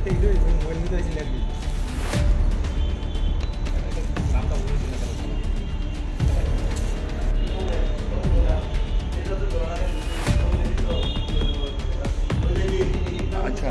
আচ্ছা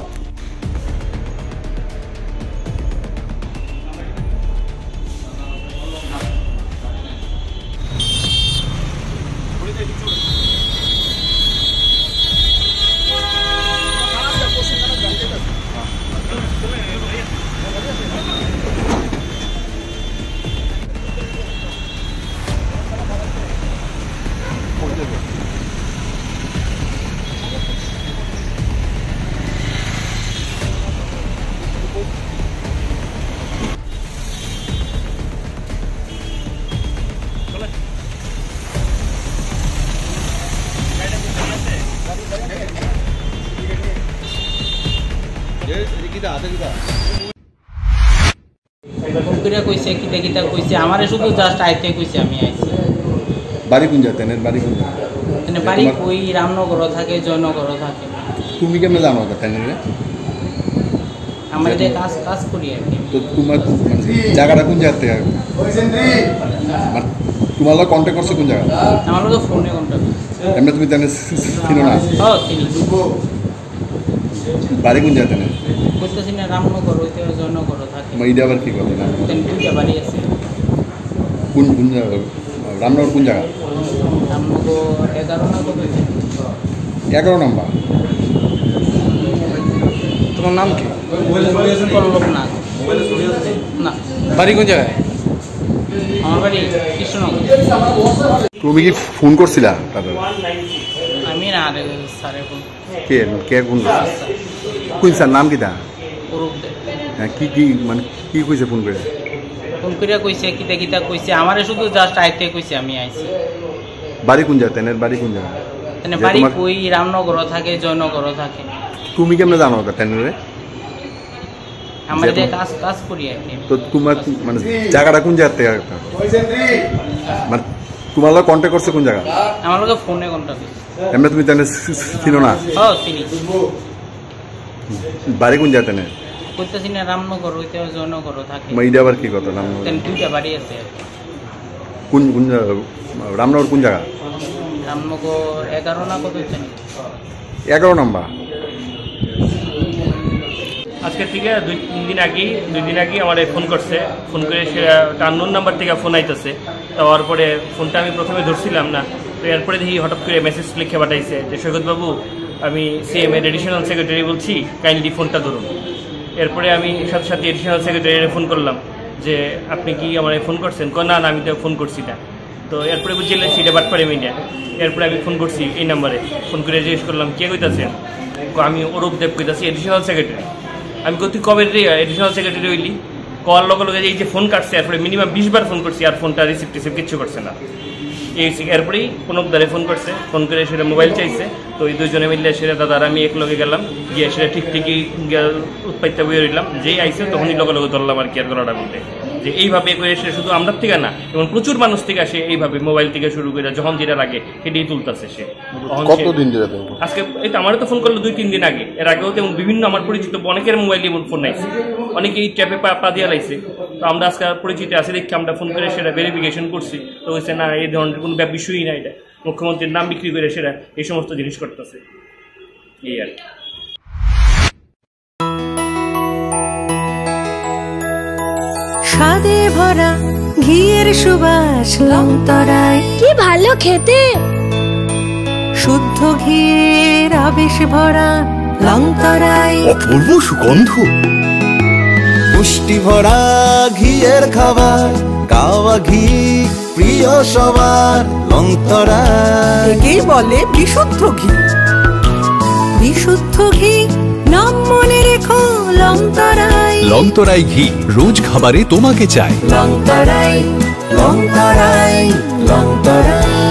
কইছে কিতা কিতা কইছে আমারে শুধু জাস্ট আইতে কইছে আমি আইছি। বাড়ি কোন জায়গাতে? বাড়ি কোন? বাড়ি কই রামনগর থাকে, জয়নগর থাকে। তুমি কেমনে জানো কথা রে? আমরা যে কাজ কাজ করি আর কি। তো তোমার জায়গাটা কোন জায়গা থেকে? তোমার লোক কন্ট্যাক্ট করছে কোন জায়গা? আমার লোক ফোনে কন্ট্যাক্ট। এমনি তুমি জানো চিনো না? হ্যাঁ চিনি। বাড়ি কোন জায়গাতে? কইতেছি না রামনগর হইতে জয়নগর থাকে। এইটা আবার কি কথা না? দুইটা বাড়ি আছে। কোন কোন জায়গা? রামনগর কোন জায়গা? রামনগর 11 নম্বর। 11 নম্বর। তোমার নাম কি? পল্লব না। না। বাড়ি কোন জায়গায়? আমার বাড়ি কৃষ্ণনগর। তুমি কি ফোন করছিলা তাদের? আমি না আরে স্যারে ফোন। কে কে কোন কোন স্যার নাম কি তা? অরূপ দে। হ্যাঁ কি কি মানে কি কইছে ফোন করে? ফোন করিয়া কইছে কিতা কিতা কইছে আমারে শুধু জাস্ট আইতে কইছে আমি আইছি। বাড়ি কোন জায়গাতে? বাড়ি কোন জায়গা? বাড়ি কই রামনগর থাকে, জয়নগর থাকে। তুমি কেমনে জানো কথা রে? আমরা যে কাজ কাজ করি আর কি। তো তোমার মানে জায়গাটা কোন জায়গা থেকে? মানে তোমার লোক কন্ট্যাক্ট করছে কোন জায়গা? আমার লোক ফোনে কন্ট্যাক্ট। এমনি তুমি জানো চিনো না? হ্যাঁ চিনি। বাড়ি কোন জায়গাতে? কইতেছি না রামনগর হইতে জয়নগর থাকে। এইটা আবার কি কথা? দুইটা বাড়ি আছে। কোন কোন রামনগর কোন জায়গা? রামনগর 11 না কত জানি। 11 নম্বর। আজকে থেকে দুই দিন আগে আমার ফোন করছে। ফোন করে সে আননোন নাম্বার থেকে ফোন আইতেছে। তার পরে ফোনটা আমি প্রথমে ধরছিলাম না। তো এরপরে দেখি হঠাৎ করে মেসেজ লিখে পাঠাইছে যে সৈকতবাবু আমি সিএম এর এডিশনাল সেক্রেটারি বলছি, কাইন্ডলি ফোনটা ধরুন। এরপরে আমি সাথে সাথে এডিশনাল সেক্রেটারিকে ফোন করলাম যে আপনি কি আমার ফোন করছেন? না না আমি তো ফোন করছি না। তো এরপরে বুঝলে সেটা বাট পারে মিডিয়া। এরপরে আমি ফোন করছি এই নাম্বারে, ফোন করে জিজ্ঞেস করলাম কে কইতাছেন? আমি অরূপ দেব কইতাছি, এডিশনাল সেক্রেটারি। আমি তুই কবে এডিশনাল সেক্রেটারি হইলি? কল লগে লগে এই যে ফোন কাটছে, এরপরে মিনিমাম 20 বার ফোন করছি আর ফোনটা রিসিভ কিচ্ছু করছে না। এরপরেই প্রণবদারে ফোন করছে, ফোন করে সেটা মোবাইল চাইছে। তো এই দুজনে মিললে সেটা দাদার আমি এক লগে গেলাম, গিয়ে সেটা ঠিকই উৎপাইতে বয়ে রইলাম। যেই আইসে তখনই লগে লগে ধরলাম আর কি আর গলাটা বলতে যে এইভাবে করে সে শুধু আমরা থেকে না এবং প্রচুর মানুষ থেকে আসে এইভাবে মোবাইল থেকে শুরু করে যখন যেটা লাগে সেটাই তুলতেছে সে। কতদিন ধরে? আজকে এই তো আমারও তো ফোন করলো 2-3 দিন আগে। এর আগেও তেমন বিভিন্ন আমার পরিচিত অনেকের মোবাইলে ফোন নাইছে, অনেকেই ট্যাপে পা দিয়ে লাইছে। তো আমরা আজকে পরিচিত আছে দেখি আমরা ফোন করে সেটা ভেরিফিকেশন করছি। তো হয়েছে না এই ধরনের কোনো বিষয়ই না, এটা মুখ্যমন্ত্রীর নাম বিক্রি করে সেটা এই সমস্ত জিনিস করতেছে এই আর কি। স্বাদে ভরা ঘিয়ের সুবাস লংতরায়, কি ভালো খেতে। শুদ্ধ ঘিয়ের আবেশ ভরা লংতরায়, অপূর্ব সুগন্ধ, পুষ্টি ভরা ঘিয়ের খাবার, গাওয়া ঘি প্রিয় সবার লংতরায়। একেই বলে বিশুদ্ধ ঘি। বিশুদ্ধ ঘি নাম মনে রেখো লংতরায়। লংতরাই ঘি রোজ খাবারে তোমাকে চাই। লংতরায় লংতরায় লংতরায়।